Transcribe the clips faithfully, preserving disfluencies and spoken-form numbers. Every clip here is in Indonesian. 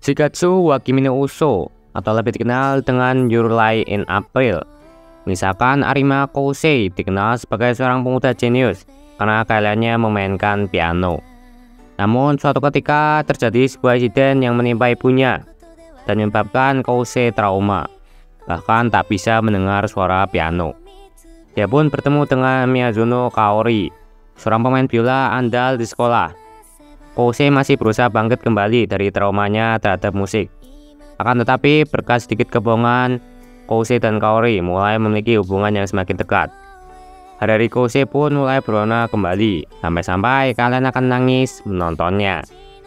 Shigatsu wa Kimi no Uso atau lebih dikenal dengan Your Lie in April. Misalkan Arima Kousei dikenal sebagai seorang pemuda jenius karena keahliannya memainkan piano. Namun suatu ketika terjadi sebuah insiden yang menimpa ibunya dan menyebabkan Kousei trauma, bahkan tak bisa mendengar suara piano. Dia pun bertemu dengan Miyazuno Kaori, seorang pemain biola andal di sekolah. Kousei masih berusaha bangkit kembali dari traumanya terhadap musik. Akan tetapi berkat sedikit kebohongan, Kousei dan Kaori mulai memiliki hubungan yang semakin dekat. Hari-hari Kousei pun mulai berwarna kembali, sampai-sampai kalian akan nangis menontonnya.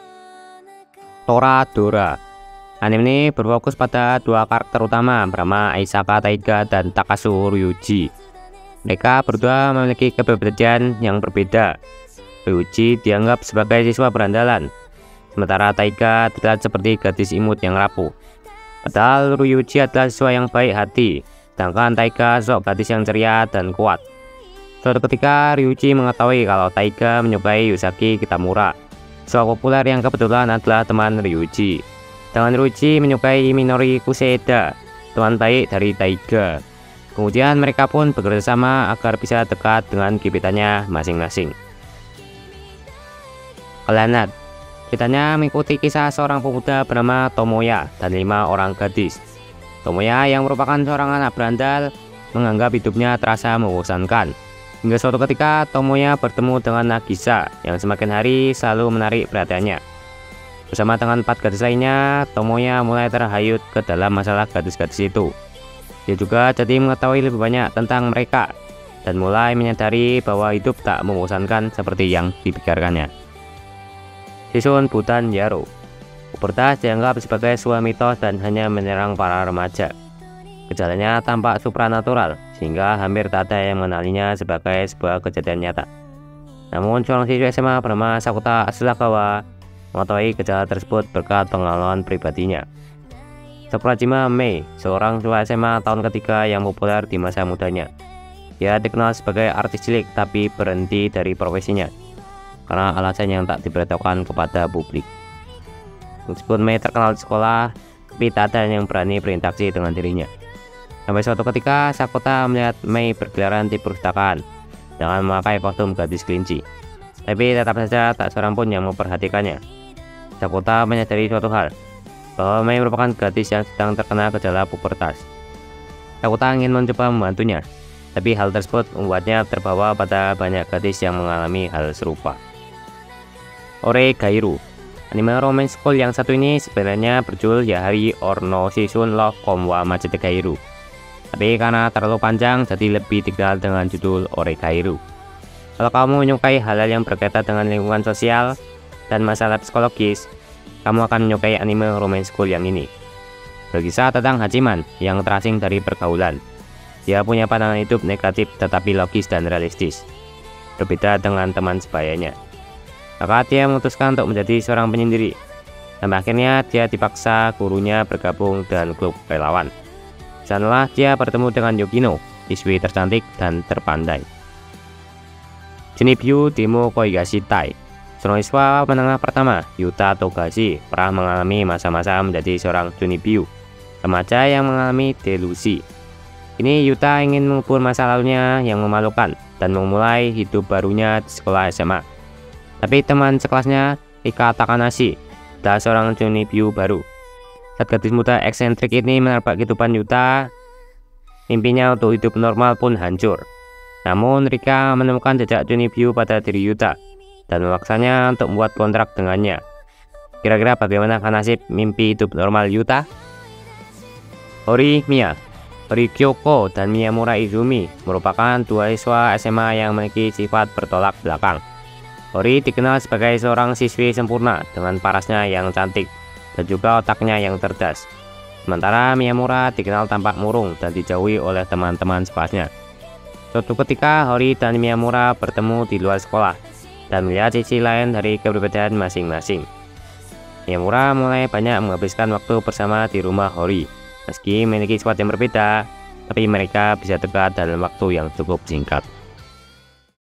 Toradora. Anime ini berfokus pada dua karakter utama bernama Aisaka Taiga dan Takasu Ryuji. Mereka berdua memiliki kepribadian yang berbeda. Ryuji dianggap sebagai siswa berandalan, sementara Taiga terlihat seperti gadis imut yang rapuh. Padahal Ryuji adalah siswa yang baik hati, sedangkan Taiga sok gadis yang ceria dan kuat. Suatu ketika Ryuji mengetahui kalau Taiga menyukai Yusaki Kitamura, siswa populer yang kebetulan adalah teman Ryuji. Dengan Ryuji menyukai Minori Kuseda, teman baik dari Taiga. Kemudian mereka pun bekerja sama agar bisa dekat dengan gebetannya masing-masing. Clannad. Ceritanya mengikuti kisah seorang pemuda bernama Tomoya dan lima orang gadis. Tomoya yang merupakan seorang anak berandal menganggap hidupnya terasa membosankan. Hingga suatu ketika Tomoya bertemu dengan Nagisa yang semakin hari selalu menarik perhatiannya. Bersama dengan empat gadis lainnya, Tomoya mulai terhayut ke dalam masalah gadis-gadis itu. Dia juga jadi mengetahui lebih banyak tentang mereka dan mulai menyadari bahwa hidup tak membosankan seperti yang dipikirkannya. Shishun Butan Yaro. Pubertas dianggap sebagai sebuah mitos dan hanya menyerang para remaja. Gejalanya tampak supranatural sehingga hampir tak ada yang mengenalinya sebagai sebuah kejadian nyata. Namun seorang siswa S M A bernama Sakuta Asuragawa mengetahui gejala tersebut berkat pengalaman pribadinya. Sakurajima Mei, seorang siswa S M A tahun ketiga yang populer di masa mudanya. Dia dikenal sebagai artis cilik tapi berhenti dari profesinya karena alasan yang tak diberitahukan kepada publik. Meskipun Mei terkenal di sekolah, tapi tak ada yang berani berinteraksi dengan dirinya. Sampai suatu ketika Sakuta melihat Mei berkeliaran di perpustakaan dengan memakai kostum gadis kelinci. Tapi tetap saja tak seorang pun yang memperhatikannya. Sakuta menyadari suatu hal, bahwa Mei merupakan gadis yang sedang terkena gejala pubertas. Sakuta ingin mencoba membantunya, tapi hal tersebut membuatnya terbawa pada banyak gadis yang mengalami hal serupa. Oregairu. Anime romance school yang satu ini sebenarnya berjudul Yahari or no Season Love Come wa Machitegairu. Tapi karena terlalu panjang jadi lebih dikenal dengan judul Oregairu. Kalau kamu menyukai hal-hal yang berkaitan dengan lingkungan sosial dan masalah psikologis, kamu akan menyukai anime romance school yang ini. Berkisah tentang Hachiman yang terasing dari pergaulan. Dia punya pandangan hidup negatif tetapi logis dan realistis, berbeda dengan teman sebayanya. Maka dia memutuskan untuk menjadi seorang penyendiri. Dan akhirnya dia dipaksa gurunya bergabung dengan klub relawan. Sanalah dia bertemu dengan Yukino, siswi tercantik dan terpandai. Junibyu Demo Koigashi Tai. Seorang siswa menengah pertama, Yuta Togashi, pernah mengalami masa-masa menjadi seorang Junibyu, remaja yang mengalami delusi. Kini Yuta ingin mengubur masa lalunya yang memalukan dan memulai hidup barunya di sekolah S M A. Tapi teman sekelasnya, Ika Takanashi, adalah seorang Junibyu baru. Saat gadis muda eksentrik ini menerpa kehidupan Yuta, mimpinya untuk hidup normal pun hancur. Namun Rika menemukan jejak Junibyu pada diri Yuta dan memaksanya untuk membuat kontrak dengannya. Kira-kira bagaimana nasib mimpi hidup normal Yuta? Hori Miya. Hori Kyoko dan Miyamura Izumi merupakan dua siswa S M A yang memiliki sifat bertolak belakang. Hori dikenal sebagai seorang siswi sempurna dengan parasnya yang cantik dan juga otaknya yang cerdas. Sementara Miyamura dikenal tampak murung dan dijauhi oleh teman-teman sekelasnya. Suatu ketika Hori dan Miyamura bertemu di luar sekolah dan melihat sisi lain dari kepribadian masing-masing. Miyamura mulai banyak menghabiskan waktu bersama di rumah Hori. Meski memiliki sifat yang berbeda, tapi mereka bisa dekat dalam waktu yang cukup singkat.